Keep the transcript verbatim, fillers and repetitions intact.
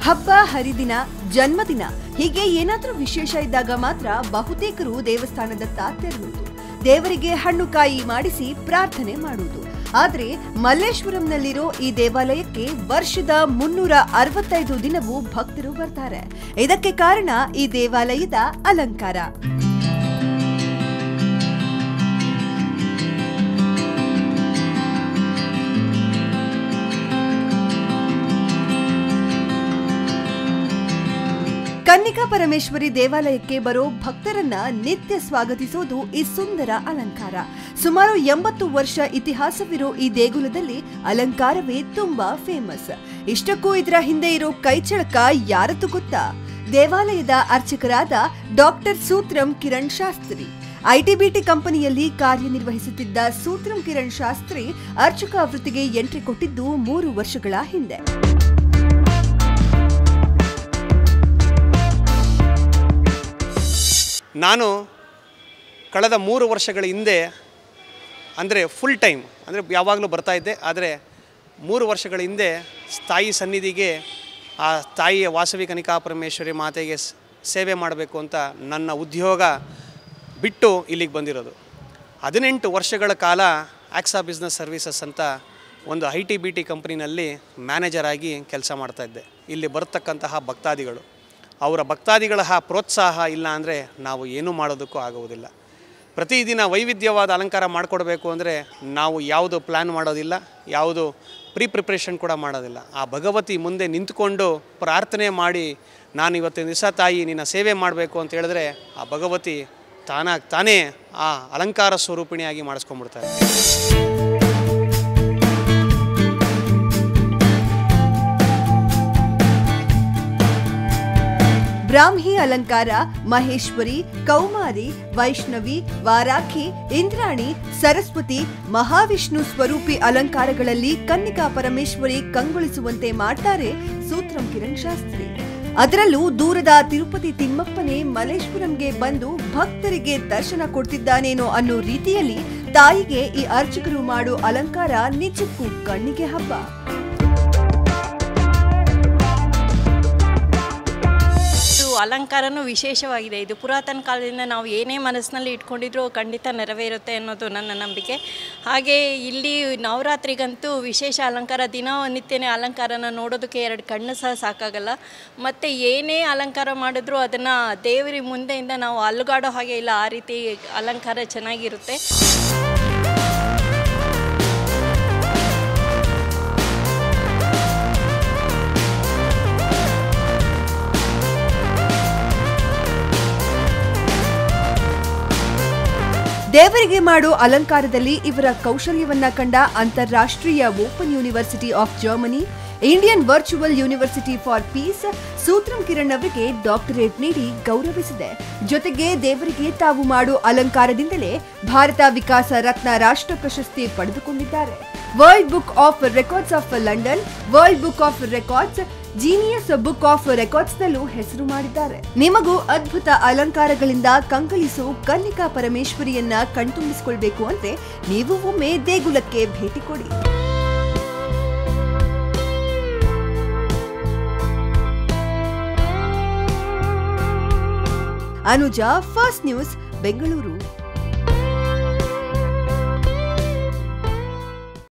ಹಬ್ಬ ಹರಿದಿನ, ಜನ್ಮದಿನ ಹೀಗೆ ಏನಾದರೂ ವಿಶೇಷ ಇದ್ದಾಗ ಮಾತ್ರ ಬಹುತೇಕರು ದೇವಸ್ಥಾನದತ್ತ ತೆರಳುವುದು, ದೇವರಿಗೆ ಹಣ್ಣು ಕಾಯಿ ಮಾಡಿಸಿ ಪ್ರಾರ್ಥನೆ ಮಾಡುವುದು. ಆದರೆ ಮಲ್ಲೇಶ್ವರಂನಲ್ಲಿರೋ ಈ ದೇವಾಲಯಕ್ಕೆ ವರ್ಷದ ಮುನ್ನೂರ ಅರವತ್ತೈದು ದಿನವೂ ಭಕ್ತರು ಬರ್ತಾರೆ. ಇದಕ್ಕೆ ಕಾರಣ ಈ ದೇವಾಲಯದ ಅಲಂಕಾರ. ಕನ್ನಿಕಾ ಪರಮೇಶ್ವರಿ ದೇವಾಲಯಕ್ಕೆ ಬರೋ ಭಕ್ತರನ್ನ ನಿತ್ಯ ಸ್ವಾಗತಿಸೋದು ಈ ಸುಂದರ ಅಲಂಕಾರ. ಸುಮಾರು ಎಂಬತ್ತು ವರ್ಷ ಇತಿಹಾಸವಿರೋ ಈ ದೇಗುಲದಲ್ಲಿ ಅಲಂಕಾರವೇ ತುಂಬಾ ಫೇಮಸ್. ಇಷ್ಟಕ್ಕೂ ಇದರ ಹಿಂದೆ ಇರೋ ಕೈಚಳಕ ಯಾರದ್ದು ಗೊತ್ತಾ? ದೇವಾಲಯದ ಅರ್ಚಕರಾದ ಡಾಕ್ಟರ್ ಸೂತ್ರಂ ಕಿರಣ್ ಶಾಸ್ತ್ರಿ. ಐಟಿಬಿಟಿ ಕಂಪನಿಯಲ್ಲಿ ಕಾರ್ಯನಿರ್ವಹಿಸುತ್ತಿದ್ದ ಸೂತ್ರಂ ಕಿರಣ್ ಶಾಸ್ತ್ರಿ ಅರ್ಚಕ ವೃತ್ತಿಗೆ ಎಂಟ್ರಿ ಕೊಟ್ಟಿದ್ದು ಮೂರು ವರ್ಷಗಳ ಹಿಂದೆ. ನಾನು ಕಳೆದ ಮೂರು ವರ್ಷಗಳ ಹಿಂದೆ ಅಂದರೆ ಫುಲ್ ಟೈಮ್ ಅಂದರೆ ಯಾವಾಗಲೂ ಬರ್ತಾಯಿದ್ದೆ. ಆದರೆ ಮೂರು ವರ್ಷಗಳ ಹಿಂದೆ ತಾಯಿ ಸನ್ನಿಧಿಗೆ ಆ ತಾಯಿಯ ವಾಸವಿ ಕನ್ನಿಕಾ ಪರಮೇಶ್ವರಿ ಮಾತೆಗೆ ಸೇವೆ ಮಾಡಬೇಕು ಅಂತ ನನ್ನ ಉದ್ಯೋಗ ಬಿಟ್ಟು ಇಲ್ಲಿಗೆ ಬಂದಿರೋದು. ಹದಿನೆಂಟು ವರ್ಷಗಳ ಕಾಲ ಆಕ್ಸಾ ಬಿಸ್ನೆಸ್ ಸರ್ವಿಸಸ್ ಅಂತ ಒಂದು ಐ ಟಿ ಬಿ ಟಿ ಕಂಪ್ನಿನಲ್ಲಿ ಮ್ಯಾನೇಜರ್ ಆಗಿ ಕೆಲಸ ಮಾಡ್ತಾಯಿದ್ದೆ. ಇಲ್ಲಿ ಬರತಕ್ಕಂತಹ ಭಕ್ತಾದಿಗಳು, ಅವರ ಭಕ್ತಾದಿಗಳ ಪ್ರೋತ್ಸಾಹ ಇಲ್ಲ ಅಂದರೆ ನಾವು ಏನೂ ಮಾಡೋದಕ್ಕೂ ಆಗುವುದಿಲ್ಲ. ಪ್ರತಿದಿನ ವೈವಿಧ್ಯವಾದ ಅಲಂಕಾರ ಮಾಡಿಕೊಡ್ಬೇಕು ಅಂದರೆ ನಾವು ಯಾವುದು ಪ್ಲ್ಯಾನ್ ಮಾಡೋದಿಲ್ಲ, ಯಾವುದು ಪ್ರೀ ಪ್ರಿಪ್ರೇಷನ್ ಕೂಡ ಮಾಡೋದಿಲ್ಲ. ಆ ಭಗವತಿ ಮುಂದೆ ನಿಂತ್ಕೊಂಡು ಪ್ರಾರ್ಥನೆ ಮಾಡಿ ನಾನು ಇವತ್ತಿನ ದಿವಸ ತಾಯಿ ನಿನ್ನ ಸೇವೆ ಮಾಡಬೇಕು ಅಂತ ಹೇಳಿದ್ರೆ ಆ ಭಗವತಿ ತಾನಾಗಿ ತಾನೇ ಆ ಅಲಂಕಾರ ಸ್ವರೂಪಿಣಿಯಾಗಿ ಮಾಡಿಸ್ಕೊಂಡ್ಬಿಡ್ತಾರೆ. ಬ್ರಾಹ್ಮಿ ಅಲಂಕಾರ, ಮಹೇಶ್ವರಿ, ಕೌಮಾರಿ, ವೈಷ್ಣವಿ, ವಾರಾಖಿ, ಇಂದ್ರಾಣಿ, ಸರಸ್ವತಿ, ಮಹಾವಿಷ್ಣು ಸ್ವರೂಪಿ ಅಲಂಕಾರಗಳಲ್ಲಿ ಕನ್ನಿಕಾ ಪರಮೇಶ್ವರಿ ಕಂಗೊಳಿಸುವಂತೆ ಮಾಡ್ತಾರೆ ಸೂತ್ರಂ ಕಿರಣ್ ಶಾಸ್ತ್ರಿ. ಅದರಲ್ಲೂ ದೂರದ ತಿರುಪತಿ ತಿಮ್ಮಪ್ಪನೇ ಮಲ್ಲೇಶ್ವರಂಗೆ ಬಂದು ಭಕ್ತರಿಗೆ ದರ್ಶನ ಕೊಡ್ತಿದ್ದಾನೇನೋ ಅನ್ನೋ ರೀತಿಯಲ್ಲಿ ತಾಯಿಗೆ ಈ ಅರ್ಚಕರು ಮಾಡೋ ಅಲಂಕಾರ ನಿಜಕ್ಕೂ ಕಣ್ಣಿಗೆ ಹಬ್ಬ. ಅಲಂಕಾರನೂ ವಿಶೇಷವಾಗಿದೆ. ಇದು ಪುರಾತನ ಕಾಲದಿಂದ ನಾವು ಏನೇ ಮನಸ್ಸಿನಲ್ಲಿ ಇಟ್ಕೊಂಡಿದ್ರೂ ಖಂಡಿತ ನೆರವೇರುತ್ತೆ ಅನ್ನೋದು ನನ್ನ ನಂಬಿಕೆ. ಹಾಗೆ ಇಲ್ಲಿ ನವರಾತ್ರಿಗಂತೂ ವಿಶೇಷ ಅಲಂಕಾರ, ದಿನನಿತ್ಯನೇ ಅಲಂಕಾರನ ನೋಡೋದಕ್ಕೆ ಎರಡು ಕಣ್ಣು ಸಹ ಸಾಕಾಗಲ್ಲ. ಮತ್ತು ಏನೇ ಅಲಂಕಾರ ಮಾಡಿದ್ರೂ ಅದನ್ನು ದೇವರ ಮುಂದೆಯಿಂದ ನಾವು ಅಲುಗಾಡೋ ಹಾಗೆ ಇಲ್ಲ, ಆ ರೀತಿ ಅಲಂಕಾರ ಚೆನ್ನಾಗಿರುತ್ತೆ. ದೇವರಿಗೆ ಮಾಡೋ ಅಲಂಕಾರದಲ್ಲಿ ಇವರ ಕೌಶಲ್ಯವನ್ನ ಕಂಡ ಅಂತಾರಾಷ್ಟ್ರೀಯ open university of Germany, Indian virtual university for peace Sutram Kiran ಅವರಿಗೆ ಡಾಕ್ಟರೇಟ್ ನೀಡಿ ಗೌರವಿಸಿದೆ. ಜೊತೆಗೆ ದೇವರಿಗೆ ತಾವು ಮಾಡೋ ಅಲಂಕಾರದಿಂದಲೇ ಭಾರತ ವಿಕಾಸ ರತ್ನ ರಾಷ್ಟ್ರ ಪ್ರಶಸ್ತಿ ಪಡೆದುಕೊಂಡಿದ್ದಾರೆ. World book of records of London, world book of records, genius book of records ನಲ್ಲೂ ಹೆಸರು ಮಾಡಿದ್ದಾರೆ. ನಿಮಗೂ ಅದ್ಭುತ ಅಲಂಕಾರಗಳಿಂದ ಕಂಗೊಳಿಸೋ ಕನ್ನಿಕಾ ಪರಮೇಶ್ವರಿಯನ್ನ ಕಣ್ತುಂಬಿಸಿಕೊಳ್ಬೇಕು ಅಂದ್ರೆ ನೀವು ಒಮ್ಮೆ ದೇಗುಲಕ್ಕೆ ಭೇಟಿ ಕೊಡಿ. Anuja, first news, Bengaluru.